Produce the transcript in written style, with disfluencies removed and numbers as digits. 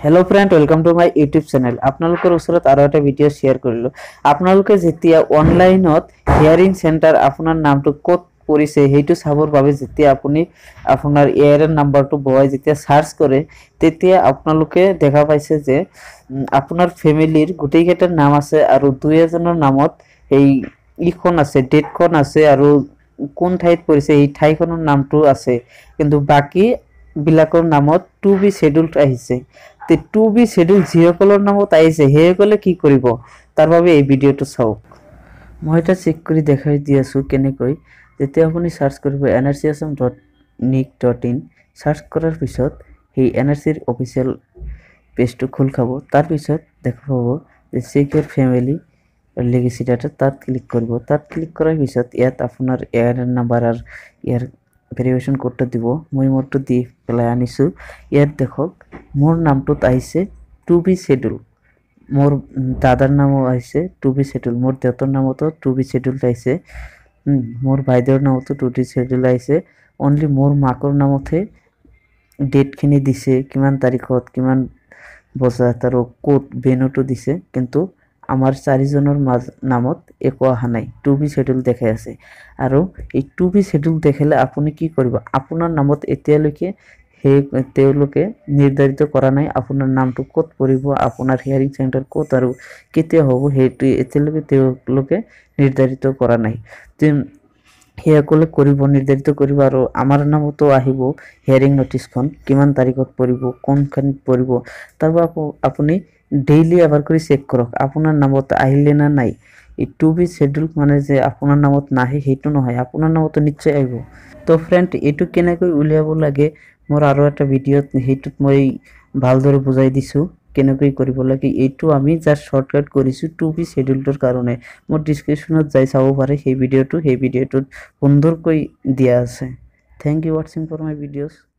hello friend welcome to my YouTube channel आपनालोकर उसरत आरो एटा भिडिओ शेयर करिलो आपनालोके जेतिया অনলাইনত হিয়ারিং সেন্টার আপনার নামটো কত পৰিছে হেইটো চাবৰ বাবে যেতিয়া আপুনি আপোনাৰ এআরএন নাম্বাৰটো বহাই যেতিয়া সার্চ কৰে তেতিয়া আপোনালোকে দেখা পাইছে যে আপোনাৰ ফ্যামিলিৰ গোটেইকেইটাৰ নাম আছে আৰু দুই এজনৰ নামত এই ইখন আছে ডেটখন আছে আৰু কোন ঠাইত পৰিছে এই ঠাইখনৰ নামটো আছে কিন্তু বাকি বিলাকৰ নামত টু বি শিডিউলড আহিছে তে টু বি শিডিউল যিসকলৰ নামত আহিছে হেসকলে কি কৰিব তাৰ বাবে এই ভিডিওটো চাওক মই এটা চেক কৰি দেখাই দি আছো কেনেকৈ যেতিয়া আপুনি সার্চ কৰিব nrcsm.nic.in সার্চ কৰাৰ পিছত এই এনআরসিৰ অফিচিয়েল পেজটো খোল খাব তাৰ পিছত দেখা পাব যে সিকিউৰ ফ্যামিলি legacy data তাত ক্লিক কৰিব তাত ক্লিক কৰাৰ পিছত ইয়াত আপোনাৰ এআরএন নাম্বাৰ আৰু ইয়াৰ ভেৰিফিকেশন কোডটো দিব মই মোৰটো দি পেলাই আনিছো ইয়াত দেখক মোৰ নামটো আহিছে টু বি শিডিউল মোর দাদার নামও আছে টু বি শিডিউল মোর দেউতার নামতো টু বি শিডিউল আছে মোর ভাইদের নামতো টু বি শিডিউল আছে অনলি মোর মাকৰ নামতে ডেটখিনি দিছে কিমান তাৰিখত কিমান বছৰ তাৰ কোড বেনোটো দিছে কিন্তু আমার চাৰিজনৰ নামত একো অহা নাই টু বি শিডিউল দেখাই আছে আৰু এই টু বি শিডিউল দেখালে আপুনি কি কৰিব আপোনাৰ নামত এতিয়ালৈকে হে তেওঁলোকে নিৰ্ধাৰিত কৰা নাই আপোনাৰ নামটো ক'ত পৰিব আপোনাৰ হিয়াৰিং সেন্টাৰ ক'ত আৰু কেতিয়া হ'ব হেতু এতিয়ালৈকে তেওঁলোকে নিৰ্ধাৰিত কৰা নাই হেসকলে কৰিব নিৰ্ধাৰিত কৰিব আৰু আমাৰ নামতো আহিব হিয়াৰিং নোটিছখন কিমান তাৰিখত পৰিব কোনখানিত পৰিব তাৰপৰা আপুনি ডেইলি এবাৰ কৰি চেক কৰক আপোনাৰ নামত আহিলে না নাই এই টু বি শিডিউল মানে যে আপোনাৰ নামত নাহে হেতু নহয় আপোনাৰ নামত নিশ্চয় আহিব তো ফ্ৰেন্ড এটো কেনেকৈ উলিয়াব লাগে মোৰ আৰু এটা ভিডিওত হেতুত মই ভালদৰে বুজাই দিছো কেনেকৈ কৰিব লাগে এটো আমি জাস্ট শর্টকাট কৰিছো টু বি শিডিউলৰ কাৰণে মোৰ ডেসক্ৰিপচনত যাই চাব পাৰে সেই ভিডিওটো সুন্দৰকৈ দিয়া আছে thank you watching for my videos